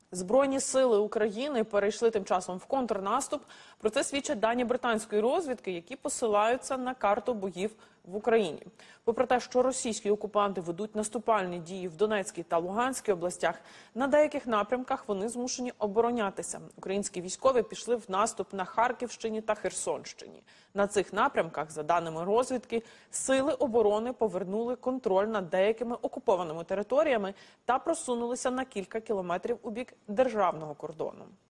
Збройні сили України перейшли тим часом в контрнаступ. Про це свідчать дані британської розвідки, які посилаються на карту боїв в Україні. Попри те, що російські окупанти ведуть наступальні дії в Донецькій та Луганській областях, на деяких напрямках вони змушені оборонятися. Українські військові пішли в наступ на Харківщині та Херсонщині. На цих напрямках, за даними розвідки, сили оборони повернули контроль над деякими окупованими територіями та просунулися на кілька кілометрів у бік державного кордону.